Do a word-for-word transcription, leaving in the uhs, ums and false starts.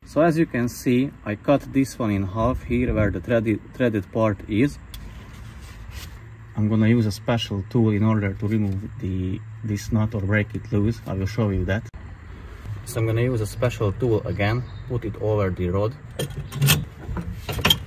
So as you can see, I cut this one in half here where the threaded, threaded part is. I'm gonna use a special tool in order to remove the this nut or break it loose. I will show you that. So I'm gonna use a special tool again, put it over the rod.